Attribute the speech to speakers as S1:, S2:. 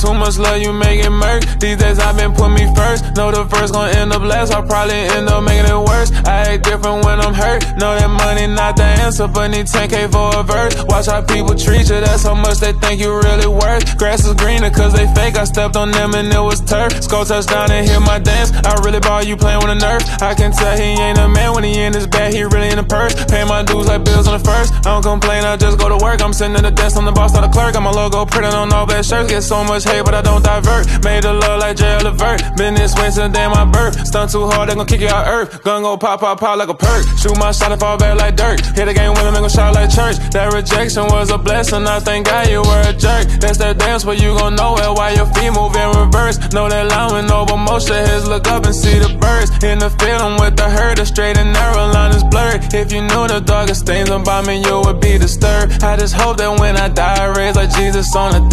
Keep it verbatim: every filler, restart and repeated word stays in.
S1: too much love, you make it murk. These days I've been putting me first. Know the first gon' end up last, I'll probably end up making it worse. I act different when I'm hurt. Know that money not the answer, but need ten K for a verse. Watch how people treat you, that's how much they think you really worth. Grass is greener cause they fake, I stepped on them and it was turf. Skull touchdown and hit my dance, I really ball you playing with a nerve. I can tell he ain't a man when he in his bag, he really in the purse. Pay my dues like bills on the first. I don't complain, I just go to work. I'm sitting in the desk, I'm the boss, not the clerk. Got my logo printed on all black shirts. Get so much hate, but I don't divert. Made a love like J L Levert. Been this way since the day of my birth. Stunt too hard, they gon' kick you out earth. Gun go pop, pop, pop like a perk. Shoot my shot and fall back like dirt. Hit a game winner, make gon' shout like church. That rejection was a blessing, I thank God you were a jerk. That's that dance where you gon' know it while your feet move in reverse. Know that line with no motion, heads look up and see the birds. In the field, I'm with the herd, the straight and narrow line is blurred. If you knew the darkest things about me, you would be disturbed. I just hope that when I die, I raise like Jesus on the